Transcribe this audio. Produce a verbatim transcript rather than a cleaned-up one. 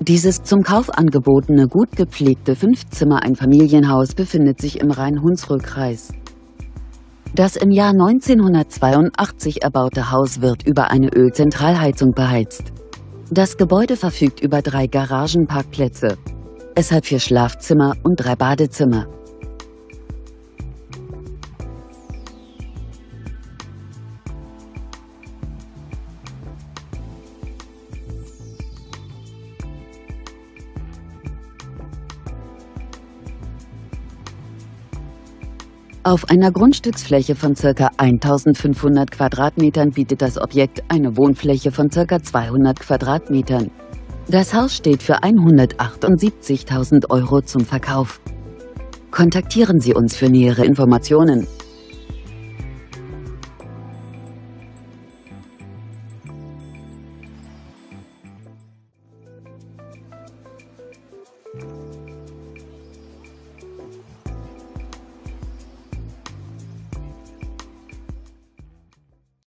Dieses zum Kauf angebotene, gut gepflegte Fünf-Zimmer-Einfamilienhaus befindet sich im Rhein-Hunsrück-Kreis. Das im Jahr neunzehnhundertzweiundachtzig erbaute Haus wird über eine Ölzentralheizung beheizt. Das Gebäude verfügt über drei Garagenparkplätze. Es hat vier Schlafzimmer und drei Badezimmer. Auf einer Grundstücksfläche von ca. eintausendfünfhundert Quadratmetern bietet das Objekt eine Wohnfläche von ca. zweihundert Quadratmetern. Das Haus steht für hundertachtundsiebzigtausend Euro zum Verkauf. Kontaktieren Sie uns für nähere Informationen.